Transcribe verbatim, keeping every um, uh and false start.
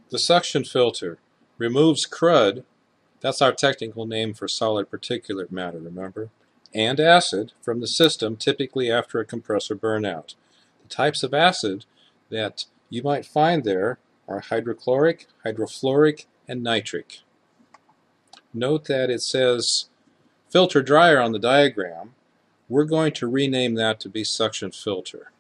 The suction filter removes crud, that's our technical name for solid particulate matter, remember, and acid from the system, typically after a compressor burnout. The types of acid that you might find there are hydrochloric, hydrofluoric, and nitric. Note that it says filter dryer on the diagram. We're going to rename that to be suction filter.